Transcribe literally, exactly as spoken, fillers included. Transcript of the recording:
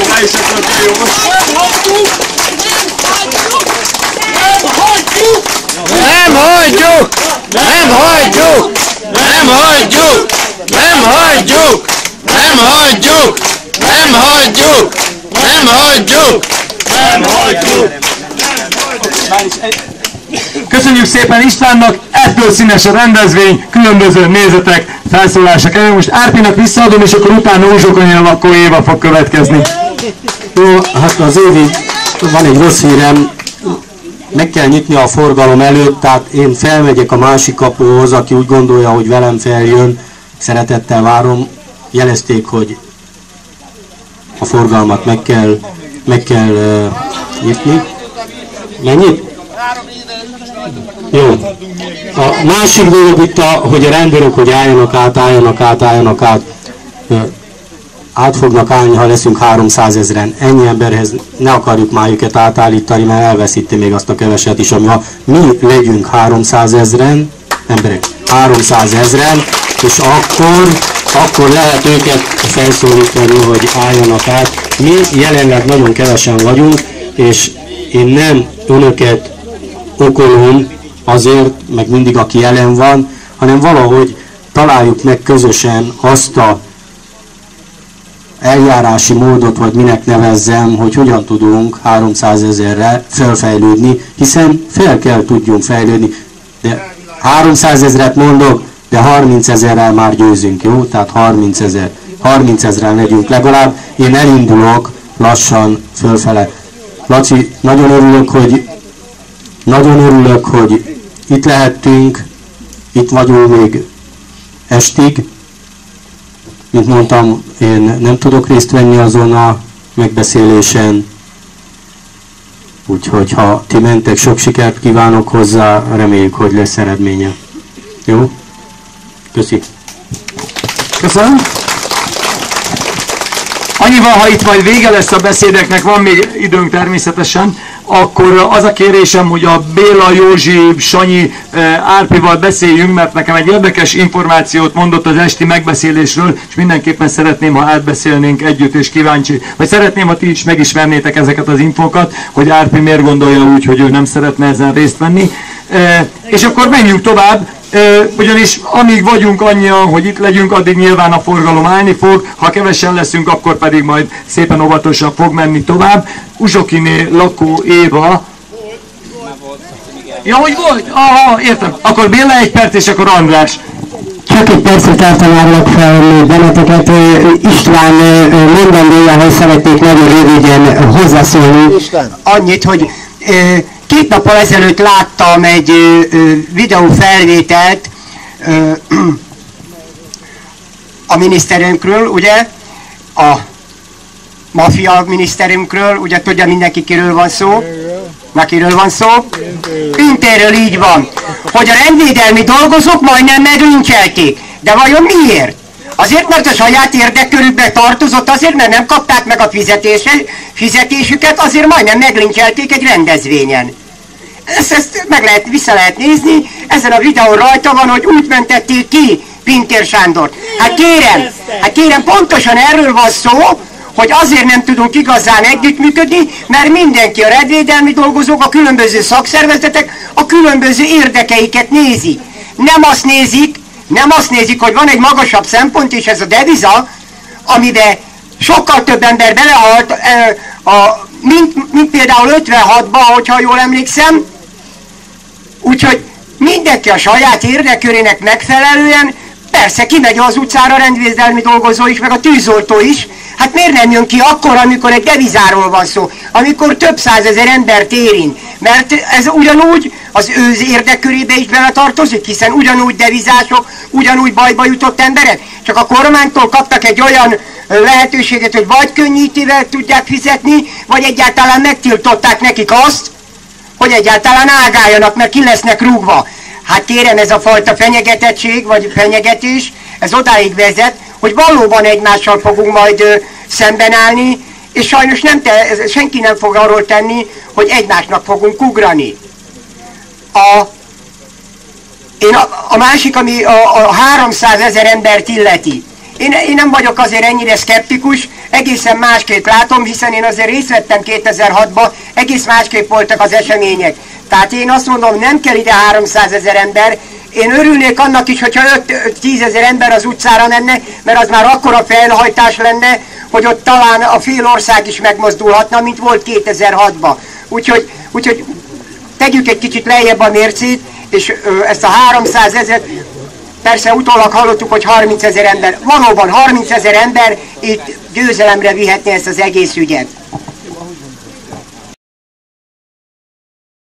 Nem hagyjuk! Nem hagyjuk! Nem hagyjuk! Nem hagyjuk! Nem hagyjuk! Nem hagyjuk! Nem hagyjuk! Nem hagyjuk! Köszönjük szépen Istvánnak, ettől színes a rendezvény, különböző nézetek, felszólások elő. Most Árpinak visszaadom, és akkor utána Uzsokonyán lakó Éva fog következni. Jó, hát az Évi, van egy rossz hírem, meg kell nyitni a forgalom előtt, tehát én felmegyek a másik kapuhoz, aki úgy gondolja, hogy velem feljön, szeretettel várom, jelezték, hogy a forgalmat meg kell, meg kell uh, nyitni. Mennyit? Jó. A másik dolog itt, a, hogy a rendőrök, hogy álljanak át, álljanak át, álljanak át, át fognak állni, ha leszünk háromszázezren. Ennyi emberhez ne akarjuk már őket átállítani, mert elveszíti még azt a keveset is, ami ha mi legyünk háromszázezren, emberek, háromszázezren, és akkor, akkor lehet őket felszólítani, hogy álljanak át. Mi jelenleg nagyon kevesen vagyunk, és én nem önöket okolom azért, meg mindig aki jelen van, hanem valahogy találjuk meg közösen azt a eljárási módot, vagy minek nevezzem, hogy hogyan tudunk háromszázezerre felfejlődni, hiszen fel kell tudjunk fejlődni. De háromszázezret mondok, de harmincezerrel már győzünk, jó? Tehát harmincezer. harmincezren legyünk legalább. Én elindulok lassan fölfele. Laci, nagyon örülök, hogy nagyon örülök, hogy itt lehettünk, itt vagyunk még estig. Mint mondtam, én nem tudok részt venni azon a megbeszélésen, úgyhogy ha ti mentek, sok sikert kívánok hozzá, reméljük, hogy lesz eredménye. Jó? Köszi. Köszönöm. Annyival, ha itt majd vége lesz a beszédeknek, van még időnk természetesen, akkor az a kérésem, hogy a Béla, Józsi, Sanyi, Árpival beszéljünk, mert nekem egy érdekes információt mondott az esti megbeszélésről, és mindenképpen szeretném, ha átbeszélnénk együtt, és kíváncsi, vagy szeretném, ha ti is megismernétek ezeket az infókat, hogy Árpi miért gondolja úgy, hogy ő nem szeretne ezen részt venni. És akkor menjünk tovább. Ugyanis amíg vagyunk annyian, hogy itt legyünk, addig nyilván a forgalom állni fog, ha kevesen leszünk, akkor pedig majd szépen óvatosan fog menni tovább. Uzsokiné lakó Éva. Ja, hogy volt? Aha, értem. Akkor Béla egy perc, és akkor András. Csak egy percet eltalálok fel benneteket. István mondandójához szeretnék nagyon röviden hozzászólni. Annyit, hogy két nappal ezelőtt láttam egy ö, ö, videófelvételt ö, a miniszterünkről, ugye, a maffia miniszterünkről, ugye tudja mindenki, kiről van szó, már kiről van szó, Pintéről, így van, hogy a rendvédelmi dolgozók majdnem meglincselték, de vajon miért? Azért, mert a saját érdekkörükbe tartozott, azért, mert nem kapták meg a fizetésüket, azért majdnem meglincselték egy rendezvényen. Ezt, ezt meg lehet, vissza lehet nézni, ezen a videón rajta van, hogy úgy mentették ki Pintér Sándort. Hát kérem, hát kérem, pontosan erről van szó, hogy azért nem tudunk igazán együttműködni, mert mindenki, a rendvédelmi dolgozók, a különböző szakszervezetek a különböző érdekeiket nézik. Nem azt nézik, nem azt nézik, hogy van egy magasabb szempont, és ez a deviza, amiben sokkal több ember belehalt, a, mint, mint például ötvenhatban, hogyha jól emlékszem. Úgyhogy mindenki a saját érdekkörének megfelelően, persze kimegy az utcára, a rendvédelmi dolgozó is, meg a tűzoltó is. Hát miért nem jön ki akkor, amikor egy devizáról van szó, amikor több százezer embert érint? Mert ez ugyanúgy az ő érdekkörébe is beletartozik, hiszen ugyanúgy devizások, ugyanúgy bajba jutott emberek. Csak a kormánytól kaptak egy olyan lehetőséget, hogy vagy könnyítével tudják fizetni, vagy egyáltalán megtiltották nekik azt, hogy egyáltalán ágáljanak, mert ki lesznek rúgva. Hát kérem, ez a fajta fenyegetettség, vagy fenyegetés, ez odáig vezet, hogy valóban egymással fogunk majd ö, szemben állni, és sajnos nem te, senki nem fog arról tenni, hogy egymásnak fogunk ugrani. A, én a, a másik, ami a, a háromszázezer embert illeti. Én, én nem vagyok azért ennyire szkeptikus, egészen másképp látom, hiszen én azért részt vettem kétezer-hatban, egész másképp voltak az események. Tehát én azt mondom, nem kell ide háromszázezer ember, én örülnék annak is, hogyha öt-tízezer ember az utcára menne, mert az már akkora felhajtás lenne, hogy ott talán a fél ország is megmozdulhatna, mint volt kétezer-hatban. Úgyhogy, úgyhogy tegyük egy kicsit lejjebb a mércét, és ö, ezt a háromszázezret, persze utólag hallottuk, hogy harmincezer ember, valóban harmincezer ember itt győzelemre vihetné ezt az egész ügyet.